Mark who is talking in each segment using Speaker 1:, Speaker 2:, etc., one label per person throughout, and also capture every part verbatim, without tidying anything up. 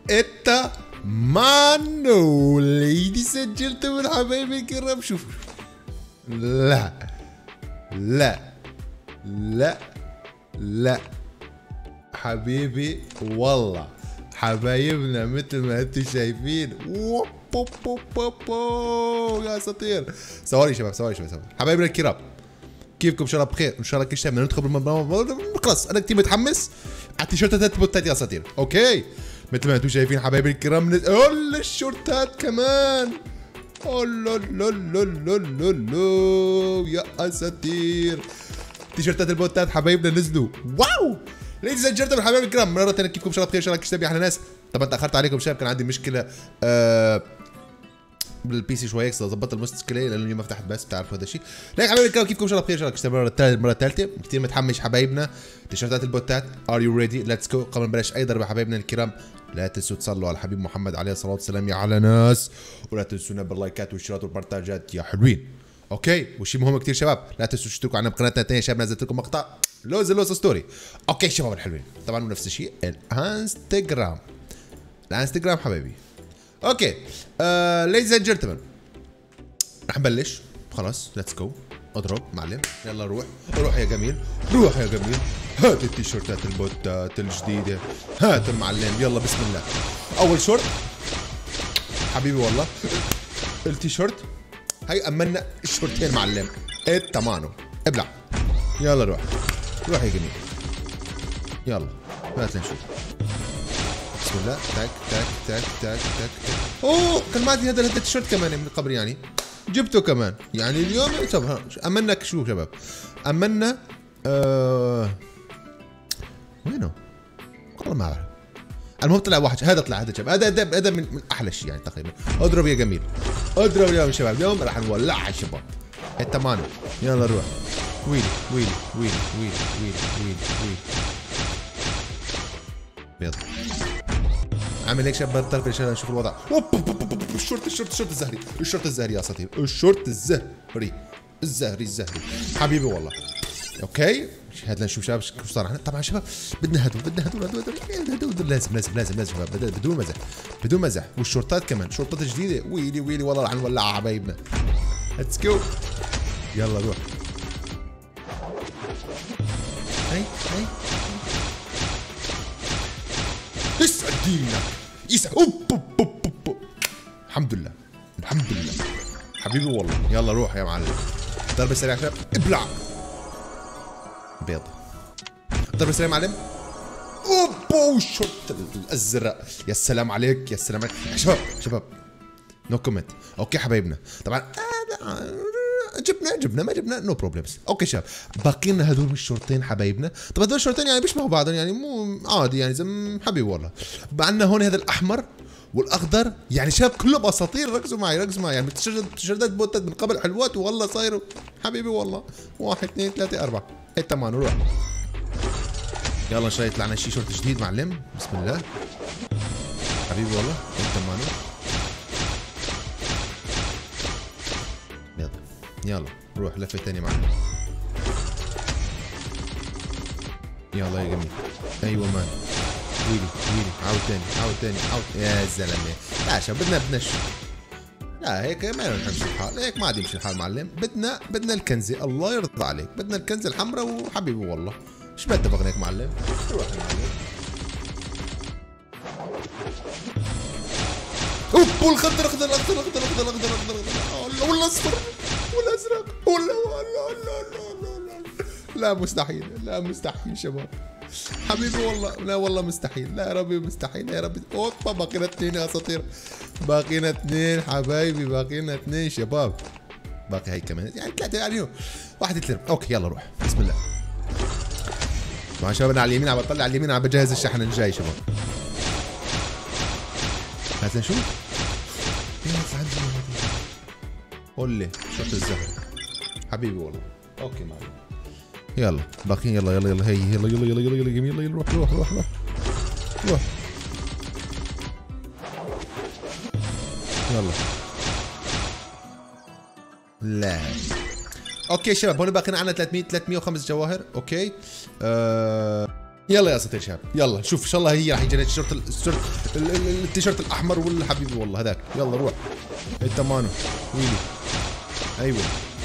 Speaker 1: انت مانو ليديز اند جنتلمان حبايبي الكرام. شوف لا لا لا لا حبيبي والله حبايبنا مثل ما انتم شايفين. يا اساطير. ثواني شباب ثواني شباب حبايبنا الكرام، كيفكم؟ ان شاء الله بخير، ان شاء الله كل شيء بدنا ندخل بالموضوع. خلاص انا كثير متحمس على التيشيرتات بوتات يا اساطير. اوكي مثل ما انتم شايفين حبايبي الكرام. من اول الشورتات كمان. لو يا اساطير تيشيرتات البوتات حبايبنا نزلوا. واو ليديز اند جنتلمان حبايبي الكرام، مرة ثانية كيفكم؟ ان شاء الله بخير، ان شاء الله كل شيء احلى ناس. طبعا تاخرت عليكم شباب، كان عندي مشكلة آه بالبي سي شوي، ظبطت المشكله لانه اليوم ما فتحت بس بتعرفوا هذا الشيء. ليك حبايبي الكرام كيفكم؟ ان شاء الله بخير، ان شاء الله كل شيء المره الثالثه المره الثالثه كثير متحمس حبايبنا. تيشيرتات البوتات ار يو ريدي؟ ليتس جو. قبل ما نبلش اي ضربه حبايبنا الكرام لا تنسوا تصلوا على الحبيب محمد عليه الصلاه والسلام يا على ناس، ولا تنسونا باللايكات والشيرات والبارتاجات يا حلوين. اوكي وشيء مهم كثير شباب، لا تنسوا تشتركوا على قناتنا الثانيه شباب، نزلت لكم مقطع لوز لوز ستوري. اوكي شباب الحلوين، طبعا نفس الشيء الانستغرام الانستغرام حبايبي. اوكي ليديز اند جنتلمان رح نبلش. خلاص ليتس جو. اضرب معلم، يلا روح روح يا جميل، روح يا جميل. هات التيشيرتات البوتات الجديده، هات المعلم، يلا بسم الله. اول شورت حبيبي والله التيشيرت هي امنا الشورتين معلم التمانو. ابلع يلا روح روح يا جميل، يلا هات نشوف. بسم الله. تاك تاك تاك تاك تاك تاك. اوه كان معي هذا هذا التيشيرت كمان من قبل، يعني جبته كمان يعني اليوم. طب امنا شو شباب؟ امنا آه وينه؟ والله ما اعرف. المهم طلع واحد، هذا طلع هذا شباب، هذا هذا هذا من, من احلى شيء يعني تقريبا. اضرب يا جميل اضرب اليوم شباب، اليوم راح نولعها شباب. التمانو يلا روح. ويلي ويلي ويلي ويلي ويلي ويلي ويلي بيض. عامل هيك شباب بالطرف عشان نشوف الوضع. الشورت الشورت الشورت الزهري الشورت الزهري يا اساطير، الشورت الزهري الزهري الزهري حبيبي والله. اوكي هات لنشوف شباب شو صار عندنا. طبعا شباب بدنا هدول بدنا هدول هدول هدول لازم لازم لازم لازم شباب بدون مزح بدون مزح. والشورتات كمان شورتات جديده. ويلي ويلي والله رح نولعها حبايبنا. ليتس جو يلا روح. هي هي يسعد دينك يسعد. اوب اوب اوب اوب. الحمد لله الحمد لله حبيبي والله. يلا روح يا معلم. ضربة سريعة شباب ابلع. بيض. ضربة سريعة معلم. اوبو الشورت الازرق. يا سلام عليك يا سلام عليك شباب شباب. نو كومنت. اوكي حبايبنا طبعا جبنا جبنا ما جبنا نو بروبلمز. اوكي شباب باقي لنا هذول الشورتين حبايبنا. طب هذول الشورتين يعني بيشبهوا بعضهم يعني مو عادي يعني زي حبيبي والله. عندنا هون هذا الاحمر والاخضر يعني شباب كلهم اساطير. ركزوا معي ركزوا معي يعني تيشيرتات بوتات من قبل حلوات والله صايروا حبيبي والله. واحد اثنين ثلاثة أربعة. هي تمام روح. يلا ان شاء الله يطلع لنا شيء شورت جديد معلم. بسم الله حبيبي والله. هي تمام. يلا يلا روح لفة ثانية معلم. يلا يا جميل. ايوه مان. ويلي ويلي عاود ثاني عاود ثاني عاود. يا زلمه لا شباب بدنا بدنا لا هيك ما نمشي الحال، هيك ما عاد يمشي الحال معلم. بدنا بدنا الكنزه الله يرضى عليك، بدنا الكنزه الحمراء وحبيبي والله. ايش ما اتفقنا هيك معلم؟ روح يا معلم. اوب والخضر الاخضر الاخضر الاخضر الاخضر الاخضر الاخضر والاصفر والازرق ولا لا لا لا لا مستحيل لا مستحيل شباب حبيبي والله. لا والله مستحيل. لا يا ربي مستحيل يا ربي. اوبا باقينا اثنين يا اساطير. باقينا اثنين حبايبي باقينا اثنين شباب. باقي هي كمان يعني ثلاثة يعني واحد اثنين. اوكي يلا روح بسم الله. طبعا شباب انا على اليمين عم بطلع على اليمين عم بجهز الشحن الجاي شباب. هات نشوف. قول لي شورت الزهر حبيبي والله. اوكي معلم. يلا باقيين يلا يلا يلا هي يلا يلا يلا يلا يلا جميل يلا روح روح روح روح روح يلا. لا اوكي شباب هون باقينا عندنا ثلاثمية ثلاثمية وخمس جواهر. اوكي آه يلا يا اساطير شباب، يلا شوف ان شاء الله هي راح يجي التيشيرت التيشيرت التيشيرت الاحمر ولا حبيبي والله هذاك. يلا روح انت مانو ويلي. ايوه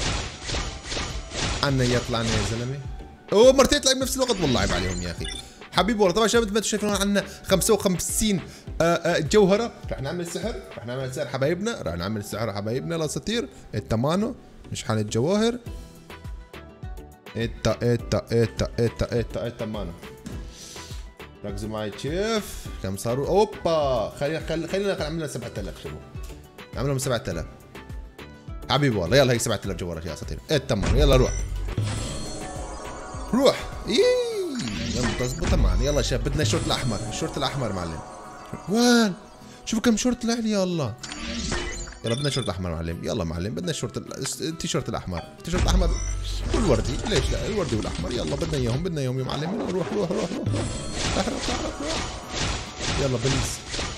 Speaker 1: عنا يطلع عنا يا زلمه. اوه مرتين طلع بنفس الوقت، والله عيب عليهم يا اخي حبيبي والله. طبعا شباب مثل ما انتم شايفين عندنا خمسة وخمسين آآ آآ جوهره. رح نعمل سحر، رح نعمل سحر حبايبنا، رح نعمل سحر حبايبنا الاساطير. انت مانو مش حالة جواهر. انت انت انت انت انت انت مانو. ركزوا معي كيف كم صاروا. اوبا خلينا خلينا خلينا نعمل لنا سبعة آلاف شباب، نعمل لهم سبعة آلاف حبيبي والله. يلا هي سبعة آلاف جوهره يا اساطير. ايه تمام يلا روح روح. ايه يلا تظبط معنا. يلا شباب بدنا الشورت الاحمر، الشورت الاحمر معلم. وين شوفوا كم شورت طلع لي. يلا يلا بدنا الشورت الاحمر معلم. يلا معلم بدنا الشورت التيشيرت الاحمر، التيشيرت الاحمر والوردي. ليش لا الوردي والاحمر. يلا بدنا اياهم بدنا اياهم يا معلم. روح روح روح روح روح روح روح روح. يلا بليز.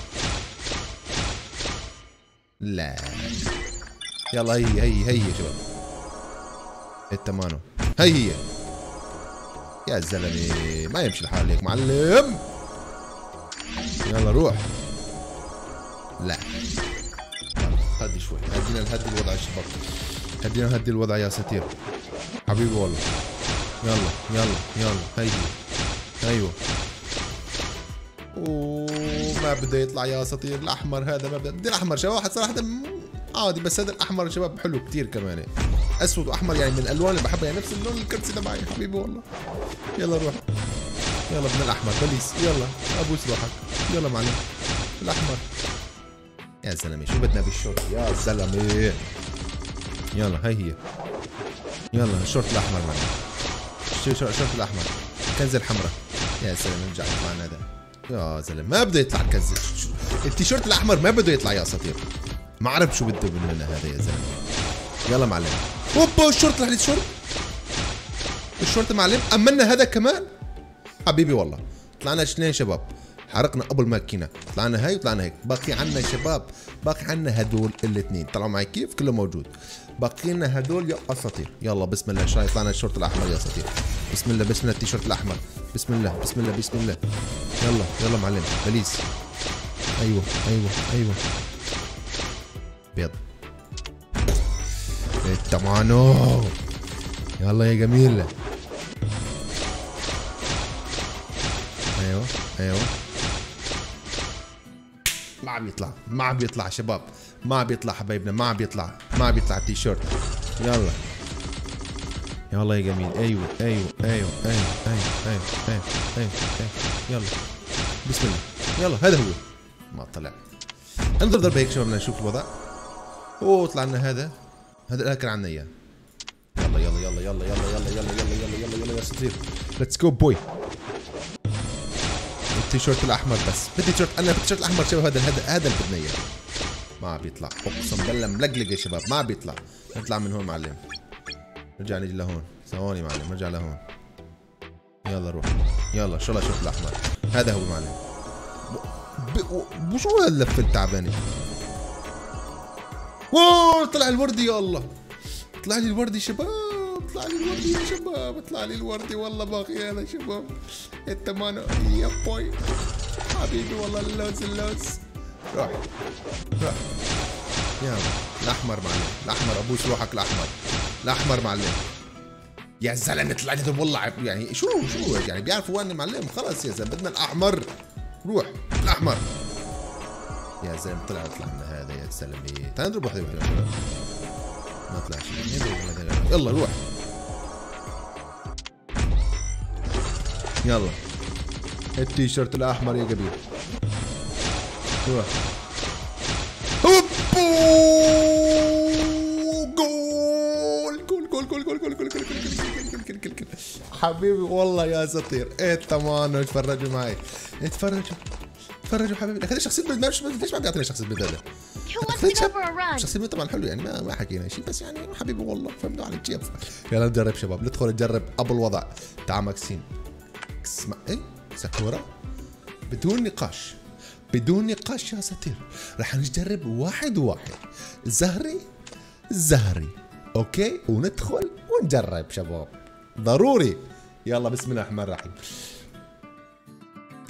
Speaker 1: لا يلا هي هي هي يا شباب. التمانو هي هي يا زلمه ما يمشي الحال هيك معلم. يلا روح. لا هدي شوي، هدينا نهدي الوضع يا شباب، هدينا نهدي الوضع يا ستير حبيبي والله. يلا يلا يلا هي ايوه. وما بده يطلع يا اساطير الاحمر هذا. ما بده بدي الاحمر شباب واحد صراحه عادي، بس هذا الاحمر شباب حلو كثير كمان. اسود واحمر يعني من الالوان اللي بحبها، يعني نفس اللون الكرسي تبعي حبيبي والله. يلا روح يلا بدنا الاحمر بليز. يلا ابوس روحك. يلا معلم الاحمر يا زلمه. شو بدنا بالشورت يا زلمه. يلا هي هي يلا الشورت الاحمر معنا. الشورت الاحمر كنزه الحمراء يا زلمه. رجع يطلع هذا يا زلمه. ما بده يطلع الكنزه. التيشيرت الاحمر ما بده يطلع يا اساطير. ما عرف شو بده مننا هذا يا زلمه. يلا معلم. اوبا الشورت رح الشورت الشورت معلم. امنا هذا كمان حبيبي والله. طلعنا اثنين شباب، حرقنا ابو الماكينه. طلعنا هاي وطلعنا هيك. باقي عنا يا شباب، باقي عنا هدول الاثنين. طلعوا معي كيف كله موجود. باقي لنا هدول يا اساطير. يلا بسم الله. شاي طلعنا الشورت الاحمر يا اساطير. بسم الله بسم الله التيشيرت الاحمر. بسم الله بسم الله بسم الله. يلا يلا معلم بليز. ايوه ايوه ايوه بيض. التمانو يلا يا جميل. ايوه ايوه ما عم يطلع ما عم يطلع شباب. ما عم يطلع حبايبنا. ما عم يطلع ما عم يطلع التيشيرت. يلا يلا يا جميل. ايوه ايوه ايوه ايوه ايوه ايوه ايوه ايوه يلا بسم الله. يلا هذا هو. ما طلع. انظر ضربه هيك شباب لنشوف الوضع. اوه طلع لنا هذا هذا اللي كان عنا اياه. يلا يلا يلا يلا يلا يلا يلا يلا يلا يلا يلا يا سطير. ليتس جو بوي. التيشيرت الاحمر بس. بدي التيشيرت انا التيشيرت الاحمر شباب. هذا هذا هذا اللي بدنا اياه. ما بيطلع اقسم بالله ملقلق يا شباب. ما بيطلع. نطلع من هون معلم. نرجع نجي لهون. ثواني معلم نرجع لهون. يلا روح. يلا ان شاء الله شوف الاحمر. هذا هو معلم. وشو هاللفه التعبانه. واو طلع الوردي. يا الله طلع لي الوردي شباب. طلع لي الوردي يا شباب. طلع لي الوردي والله. باقي هذا شباب. انت مانو يا بوي حبيبي والله. اللوز اللوز. روح روح يلا الاحمر معلم. الاحمر ابوس روحك. الاحمر الاحمر معلم يا زلمه. طلع لي والله يعني شو شو يعني بيعرفوا وين معلم. خلص يا زلمه بدنا الاحمر. روح الاحمر يا زلمه. طلع طلع لنا هذا يا زلمه. تعال نضرب واحده واحده يا شباب. ما طلع شيء. يلا روح. يلا التيشيرت الاحمر يا قبيل. روح. هوبو جول جول جول جول جول جول جول جول جول جول. حبيبي والله يا سطير. ايه تمام. اتفرجوا معي اتفرجوا اتفرجوا حبيبي. لكن شخصية بنت ليش ما بيعطيني شخصية بنت هذا؟ شخصية بنت طبعا حلو يعني ما ما حكينا شيء بس يعني حبيبي والله فهمتوا علي كيف. يلا نجرب شباب. ندخل نجرب ابو الوضع. تعال ماكسين. اسمع ايه ساكورا بدون نقاش بدون نقاش يا ساتير. رح نجرب واحد واحد. زهري زهري اوكي. وندخل ونجرب شباب ضروري. يلا بسم الله الرحمن الرحيم.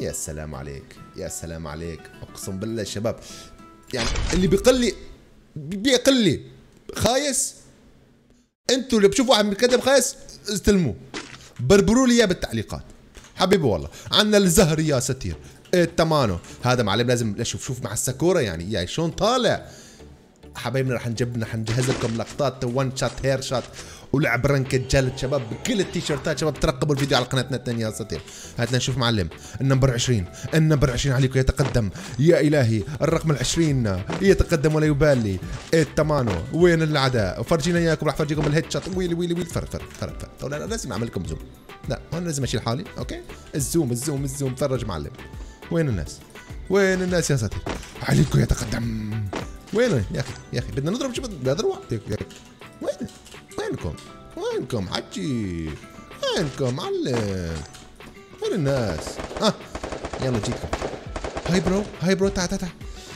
Speaker 1: يا سلام عليك يا سلام عليك، اقسم بالله يا شباب يعني اللي بيقل لي بيقل لي خايس، انتوا اللي بتشوفوا واحد بيتكلم خايس استلموه بربروا لي اياه بالتعليقات حبيبي والله. عندنا الزهر يا ستير التمانو هذا معلم لازم شوف شوف مع الساكورا يعني يا شلون طالع حبايبنا. رح نجيب رح نجهز لكم لقطات وان شات هير شات ولعب رنكة جلد شباب بكل التيشيرتات. شباب ترقبوا الفيديو على قناتنا الثانية يا ستير. هات نشوف معلم النمبر عشرين، النمبر عشرين عليكم يتقدم يا الهي، الرقم العشرين يتقدم ولا يبالي التمانو. وين الاعداء؟ فرجينا اياكم، راح فرجيكم الهيد شات ويلي ويلي ويلي فرق فرق فرق فرق. طب انا لازم اعمل لكم زوم، لا هون لازم اشيل حالي اوكي. الزوم الزوم الزوم فرج معلم. وين الناس؟ وين الناس يا ستير؟ عليكم يتقدم. وين يا اخي يا اخي بدنا نضرب شو بدنا نضرب وين وينكم؟ وينكم حجي؟ وينكم معلم؟ وين الناس؟ اه يلا جيتكم. هاي برو هاي برو تعال تعال تعال.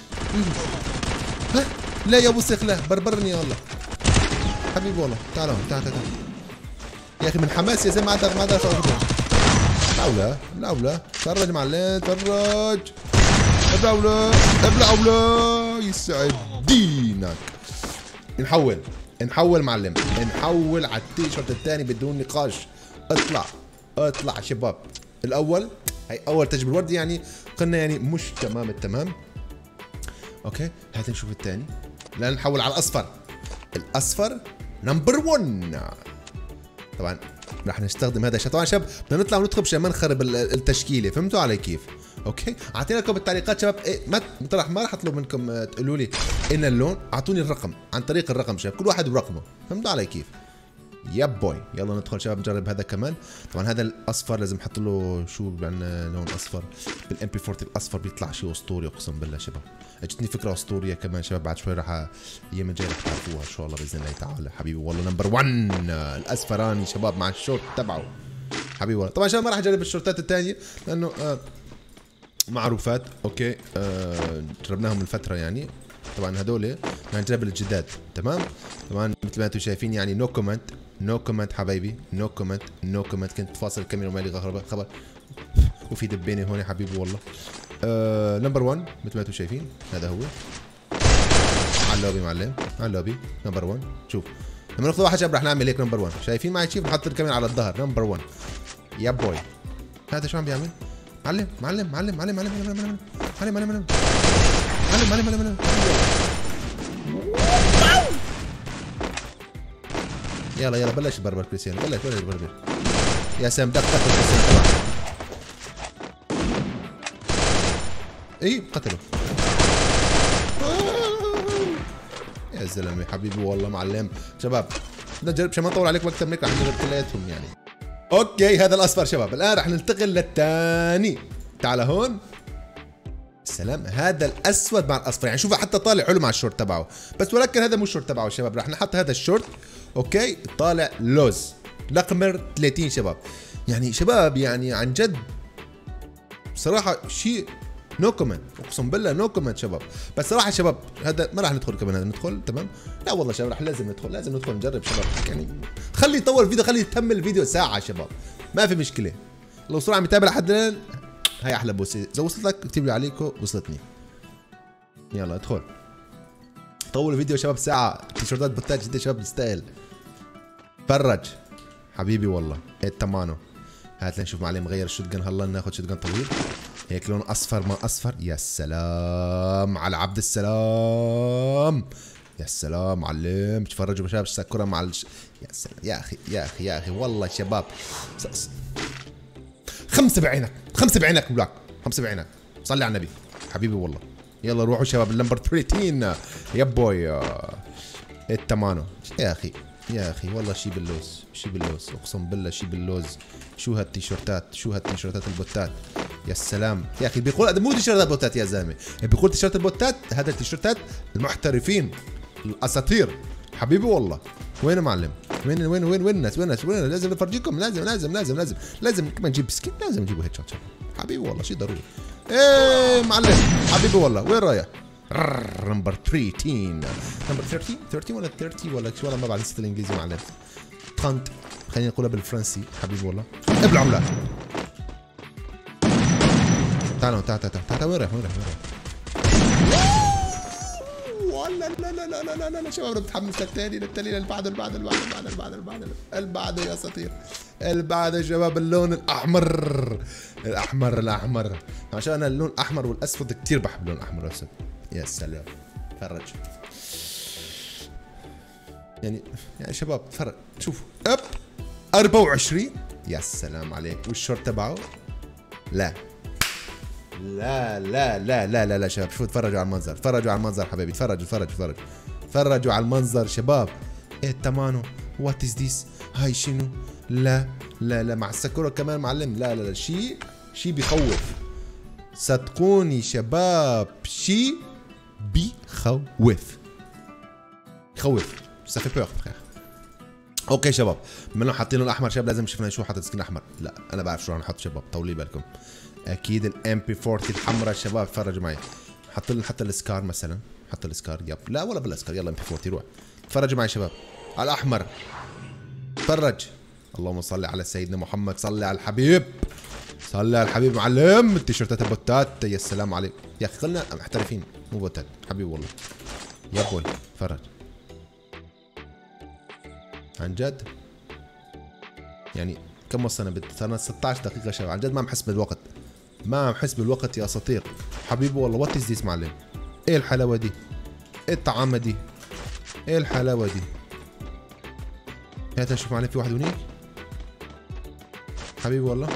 Speaker 1: ها لا يا ابو سخله بربرني والله حبيبي والله. تعال هون تعال تعال يا اخي من حماس يا زلمه ما عاد ما عاد لا لا لا تفرج معلم تفرج. ابلعوا ابلعوا لا يسعد دينك. نحول نحول معلم نحول على التيشيرت الثاني بدون نقاش. اطلع اطلع شباب. الاول هي اول تجربه الورد يعني قلنا يعني مش تمام التمام اوكي. هات نشوف الثاني. لا نحول على الاصفر. الاصفر نمبر واحد. طبعا راح نستخدم هذا الشيء. طبعا شباب بدنا نطلع وندخل مشان ما نخرب التشكيله، فهمتوا علي كيف؟ اوكي اعطينا لكم بالتعليقات شباب إيه ما طرح ما راح اطلب منكم تقولوا لي ان اللون، اعطوني الرقم عن طريق الرقم شباب، كل واحد برقمه، فهمتوا علي كيف؟ يا بوي يلا ندخل شباب نجرب هذا كمان. طبعا هذا الاصفر لازم نحط له شو عندنا لون اصفر بالام بي أربعين. الاصفر بيطلع شيء اسطوري اقسم بالله شباب. اجتني فكره اسطوريه كمان شباب، بعد شوي راح ايام الجايه راح تعرفوها ان شاء الله باذن الله تعالى. حبيبي والله نمبر واحد الاصفراني شباب مع الشورت تبعه حبيبي والله. طبعا شباب ما راح اجرب الشورتات الثانيه لانه آه معروفات اوكي. آه جربناهم من فتره يعني. طبعا هذول بدنا نجرب الجداد تمام. طبعا مثل ما انتم شايفين يعني نو كومنت نو كومنت حبايبي نو كومنت نو كومنت. كنت فاصل الكاميرا ومالي خبر خبر وفي دبينه هون حبيبي والله. آه نمبر واحد مثل ما انتم شايفين هذا هو على اللوبي معلم على اللوبي نمبر واحد. شوف لما ناخذ واحد شاب رح نعمل هيك نمبر واحد. شايفين معي كيف نحط الكاميرا على الظهر نمبر واحد يا بوي. هذا شو عم بيعمل؟ معلم معلم معلم معلم معلم معلم معلم معلم معلم معلم معلم معلم معلم. يلا يلا بلش بربر كريستيانو بلش بلش بربر يا سام دق قتل كريستيانو طبعا. اي قتله يا زلمه حبيبي والله معلم. شباب بدنا نجرب عشان ما نطول عليكم اكثر من هيك رح نجرب كلياتهم يعني. اوكي هذا الاصفر شباب. الان رح ننتقل للثاني. تعال هون السلام. هذا الاسود مع الاصفر يعني شوف حتى طالع حلو مع الشورت تبعه، بس ولكن هذا مو الشورت تبعه شباب. رح نحط هذا الشورت اوكي طالع لوز لقمر ثلاثين شباب. يعني شباب يعني عن جد صراحه شيء نو كومنت اقسم بالله نو كومنت شباب. بس صراحه شباب هذا ما راح ندخل كمان هذا ندخل تمام. لا والله شباب راح لازم ندخل لازم ندخل نجرب شباب يعني. خلي يطول الفيديو خلي يتم الفيديو ساعه شباب ما في مشكله. لو صراحه متابع لحد الان هاي احلى بوسه. اذا وصلت لك اكتب لي عليكم وصلتني. يلا ادخل طول الفيديو شباب ساعه. تيشيرتات بوتات جدا شباب تستاهل. فرج حبيبي والله التمانو. هات لنشوف معلم غير الشوت جن. هلا ناخذ شوت جن طويل هيك لون اصفر ما اصفر. يا سلام على عبد السلام يا سلام معلم. تفرجوا شباب الساكورا مع الش... يا سلام يا اخي يا اخي يا اخي والله شباب. خمسه بعينك خمسه بعينك بلاك خمسه بعينك صلي على النبي حبيبي والله. يلا روحوا شباب النمبر ثلاثين يا بوي التمانو. يا اخي يا اخي والله شي باللوز شي باللوز اقسم بالله شي باللوز. شو هالتيشيرتات شو هالتيشيرتات البوتات يا سلام يا اخي. بيقول هذا مو تيشيرتات بوتات يا زلمه، بيقول تيشيرت البوتات. هذا التيشيرتات المحترفين الاساطير حبيبي والله. وين معلم وين وين وين وين الناس وين الناس وين؟ لازم نفرجيكم لازم لازم لازم لازم لازم كمان نجيب سكين لازم نجيبه هيك شوت حبيبي والله شيء ضروري. ايه معلم حبيبي والله. وين رايح؟ نمبر ثلاثة عشر نمبر ثلاثين ثلاثين ولا ثلاثين ولا شو والله ما بعرف نسيت الانجليزي معلم. ثلاثين خلينا نقولها بالفرنسي حبيبي والله. ابلع عملاق تعالوا تعال تعال تعال وين رايح وين رايح وين رايح؟ لا لا لا لا لا لا لا شباب بتحمس للتاني للتاني اللي بعده اللي بعده اللي بعده اللي بعده اللي بعده اللي بعده اللي بعده يا اساطير اللي بعده يا شباب اللون الاحمر الاحمر الاحمر عشان انا اللون الاحمر والاسود كثير بحب اللون الاحمر والاسود. يا سلام تفرج يعني يعني شباب تفرج شوفوا اب أربعة وعشرين يا سلام عليك والشورت تبعه لا لا لا لا لا لا لا شباب شوفوا تفرجوا على المنظر تفرجوا على المنظر حبايبي تفرجوا تفرجوا تفرجوا تفرجوا على المنظر شباب. ايه تمانو وات از ذيس هاي شنو؟ لا لا لا مع السكورة كمان معلم لا لا لا شيء شيء بيخوف صدقوني شباب شيء بيخوف يخوف ça fait peur frère. اوكي شباب بما حاطين له الاحمر شباب لازم شفنا شو حاطط سكين احمر. لا انا بعرف شو رح نحط شباب طولي بالكم. اكيد الام بي أربعين الحمراء شباب تفرجوا معي. حط لنا حتى السكار مثلا حط السكار يب لا ولا بالاسكار يلا ام بي أربعين روح تفرجوا معي شباب على الاحمر. تفرج اللهم صل على سيدنا محمد صل على الحبيب صل على الحبيب معلم. التيشيرتات البوتات يا سلام عليك يا اخي خلنا محترفين مو بوتات حبيب والله يا بوي. تفرج عن جد يعني كم وصلنا صرنا ستة عشر دقيقة شباب عن جد ما عم حس بالوقت ما عم حس بالوقت يا اساطير حبيبي والله. وات از ذيس معلم؟ ايه الحلاوة دي؟ ايه الطعامة دي؟ ايه الحلاوة دي؟ هات نشوف معلم في واحد هنيك حبيبي والله.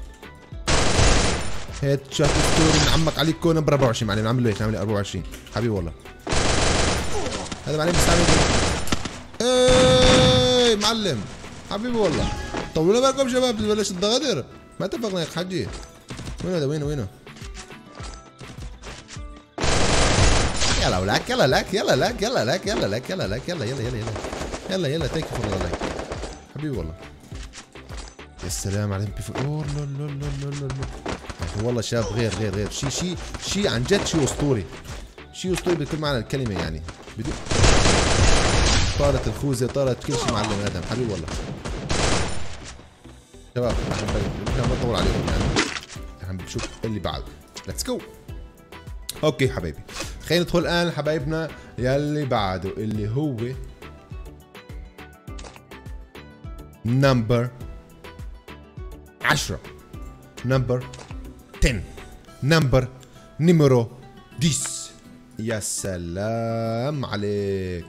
Speaker 1: هات شات ستوري من عمك عليك كون نمبر أربعة وعشرين معلم نعمل له هيك نعمل أربعة وعشرين حبيبي والله. هذا معلم بيستعمل ايه معلم حبيبي والله. طولوا بالكم شباب بلش الغدر ما اتفقنا يا حجي. وينه هذا وينه وينه؟ يلا ولك يلا لك يلا لك يلا لك يلا لك يلا لك يلا يلا يلا يلا يلا يلا ثانك يو فور لك حبيبي والله. يا سلام على ام بي اوه لا لا لا لا لا والله شاب غير غير غير شيء شيء شيء عن جد شيء اسطوري شيء اسطوري بكل معنى الكلمه يعني بدون طارت الخوذه طارت كل شيء معلم ادم حبيبي والله. شباب احنا ما نطول عليكم يعني احنا بنشوف اللي بعده ليتس جو. اوكي حبايبي خلينا ندخل الان حبايبنا يلي بعده اللي هو نمبر عشرة نمبر عشرة نمبر نيميرو عشرة. يا سلام عليك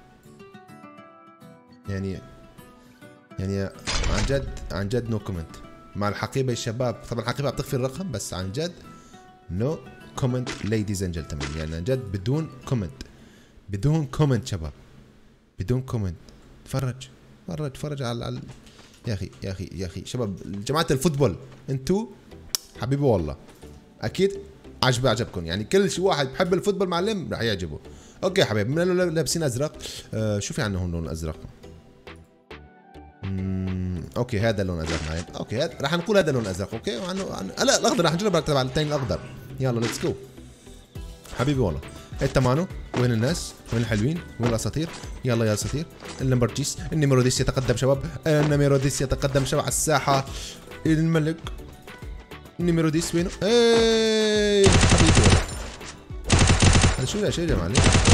Speaker 1: يعني يعني عن جد عن جد نو كومنت مع الحقيبه يا شباب. طبعا الحقيبه بتخفي الرقم بس عن جد نو كومنت ليديز اند جنتلمان يعني عن جد بدون كومنت بدون كومنت شباب بدون كومنت. تفرج تفرج تفرج على, على يا اخي يا اخي يا اخي شباب جماعه الفوتبول انتو حبيبي والله اكيد عجب عجبكم يعني كل شي واحد بحب الفوتبول معلم رح يعجبه. اوكي يا حبايبي بما انه لابسين ازرق آه شو في عندنا هون لون ازرق؟ اممم اوكي هذا اللون الازرق معلم. اوكي هذا رح نقول هذا اللون الازرق اوكي وعنه عن... لا الاخضر رح نجرب تبع الثاني الاخضر. يلا ليتس جو حبيبي والله. التمانو وين الناس؟ وين الحلوين؟ وين الاساطير؟ يلا يا اساطير. اللمبرجيس النيميرو ديس يتقدم شباب النيميرو ديس يتقدم شباب على الساحه. الملك النيميرو ديس وينه؟ ايه حبيبي والله. هذا شو يا شيء يا معلم؟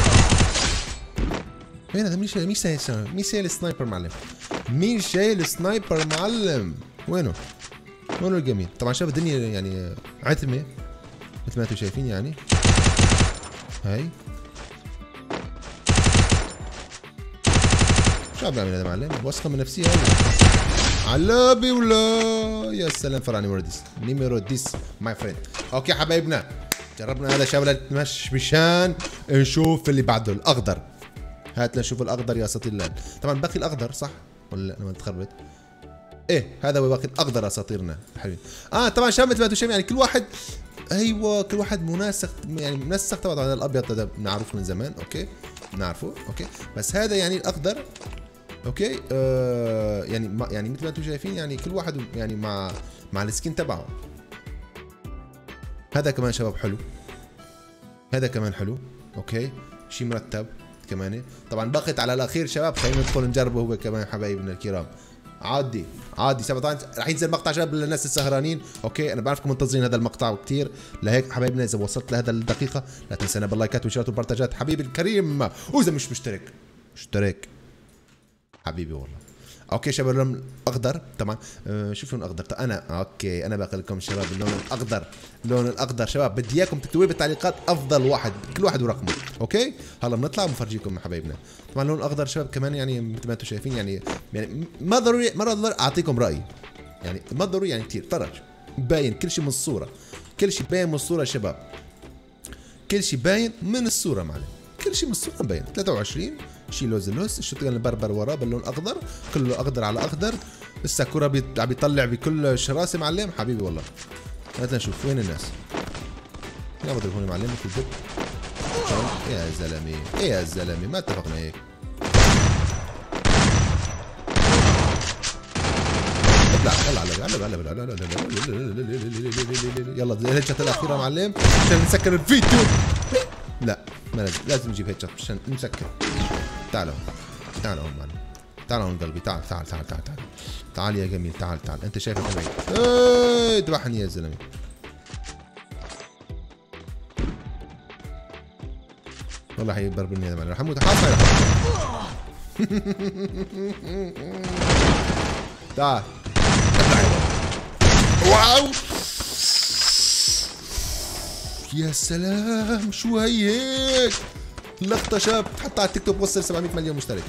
Speaker 1: وين هذا؟ مين شايل مين شايل مين شايل السنايبر معلم؟ مين شايل السنايبر معلم؟ وينه؟ وينه الجميل؟ طبعا شباب الدنيا يعني عتمه مثل ما انتم شايفين يعني. هاي شو عم بيعمل هذا معلم؟ وثقة من نفسي هاي علابي ولا يا سلام فرع نيميرو ديس نيميرو ديس ماي فريند. اوكي حبايبنا جربنا هذا شباب مش مشان نشوف اللي بعده الاخضر. هات نشوف الاخضر يا اساطير الان. طبعا باقي الاخضر صح ولا انا ما تخربت؟ ايه هذا هو باقي الاخضر اساطيرنا حبيبي. اه طبعا شباب مثل ما انتم شايفين يعني كل واحد ايوه كل واحد منسق يعني منسق. طبعا الابيض هذا بنعرفه من زمان اوكي بنعرفه اوكي بس هذا يعني الاخضر اوكي آه يعني ما يعني مثل ما انتم شايفين يعني كل واحد يعني مع مع السكين تبعه. هذا كمان شباب حلو هذا كمان حلو اوكي شيء مرتب كمان. طبعا بقيت على الاخير شباب خلينا ندخل نجربه هو كمان حبايبنا الكرام. عادي عادي طبعا رح ينزل مقطع شباب للناس السهرانين. اوكي انا بعرفكم منتظرين هذا المقطع كثير، لهيك حبايبنا اذا وصلت لهذا الدقيقه لا تنسانا باللايكات والشيرات والبرتاجات حبيبي الكريم، واذا مش مشترك اشترك حبيبي والله. اوكي شباب اللون الاخضر طبعا أه شوف اللون الاخضر. انا اوكي انا باقي لكم شباب اللون الاخضر، اللون الاخضر شباب بدي اياكم تكتبوا لي بالتعليقات افضل واحد، كل واحد ورقمه. اوكي هلا بنطلع بنفرجيكم حبايبنا. طبعا اللون الاخضر شباب كمان يعني مثل ما انتم شايفين يعني يعني ما ضروري ما ضروري اعطيكم رايي، يعني ما ضروري يعني كثير فرج باين كل شيء من الصوره، كل شيء باين من الصوره شباب، كل شيء باين من الصوره معلم، كل شيء من الصوره مبين. ثلاثة وعشرين شي لوز اللوز، الشوتجن البربر وراه باللون الاخضر، كله اخضر على اخضر. الساكورا عم بيطلع بكل شراسه معلم حبيبي والله. هات نشوف وين الناس. لا بضرب هون معلم في البيت. يا زلمه يا زلمه ما اتفقنا هيك. لا يلا يلا الهيتشات الاخيره معلم عشان نسكر الفيديو. لا ما لازم لازم نجيب هيتشات عشان نسكر. تعالوا تعالوا هون معلم، تعال هون قلبي، تعال تعال تعال تعال تعال تعال يا جميل، تعال تعال انت شايفك بعيد. ايه اذبحني يا زلمه. والله حيبربرني هذا معلم. حمود حاصل تعال واو يا سلام شو هي هيك لقطة شاب حتى على التيك توك وصل سبعمية مليون مشترك.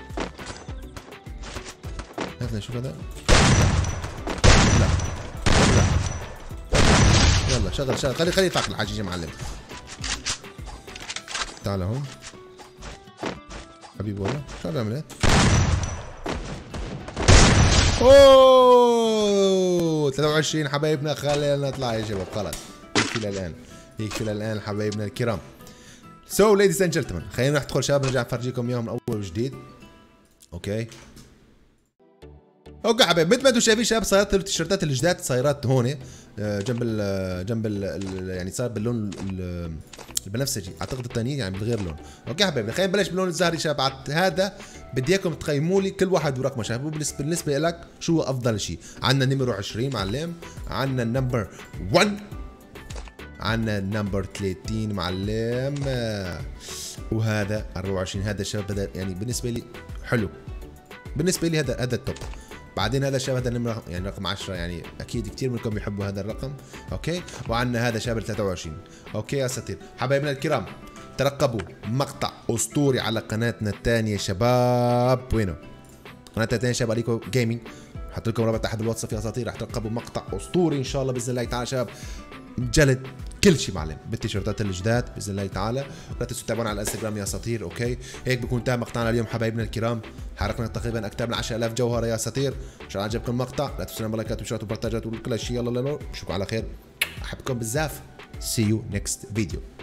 Speaker 1: هاتنا نشوف هذا. لا لا يلا شغل شغل خلي خلي يطلع الحجيج يا معلم. تعال هون حبيبي والله شو عم بيعمل؟ اوه ثلاثة وعشرين حبايبنا خلينا نطلع يا شباب خلص يكفي للان يكفي للان حبايبنا الكرام. سو ليديز اند جنتلمان خلينا ندخل شباب نرجع نفرجيكم اياهم من اول وجديد. اوكي اوكي حبايب مثل ما انتم شايفين شباب صايرات التيشيرتات الجداد صايرات هون جنب ال جنب ال يعني صار باللون البنفسجي، اعتقد الثانيين يعني بالغير لون. اوكي حبايبي خلينا نبلش باللون الزهري شباب. هذا بدي اياكم تقيموا لي كل واحد ورقمه شباب بالنسبه لك شو هو افضل شيء. عندنا نمرو عشرين معلم، عندنا النمبر واحد، عندنا النمبر ثلاثين معلم، وهذا أربعة وعشرين. هذا الشباب هذا يعني بالنسبه لي حلو، بالنسبه لي هذا هذا التوب. بعدين هذا الشباب هذا النمرة يعني رقم عشرة، يعني اكيد كثير منكم بيحبوا هذا الرقم. اوكي وعندنا هذا شباب ثلاثة وعشرين. اوكي يا اساطير حبايبنا الكرام ترقبوا مقطع اسطوري على قناتنا الثانيه شباب. وينه قناتنا الثانيه شباب عليكم جيمنج، حط لكم رابط تحت الواتساب يا اساطير. رح ترقبوا مقطع اسطوري ان شاء الله باذن الله تعالى شباب، جلد كل شيء معلم بالتيشيرتات الجداد باذن الله تعالى. لا تنسوا تتابعونا على الانستغرام يا اساطير. اوكي هيك بكون انتهى مقطعنا اليوم حبايبنا الكرام، حرقنا تقريبا اكثر من عشرة آلاف جوهره يا اساطير. ان شاء الله عجبكم المقطع لا تنسوا لايكات وشيرات وبرتاجات وكل شيء. يلا يلا نشوفكم على خير، احبكم بزاف. See you next video.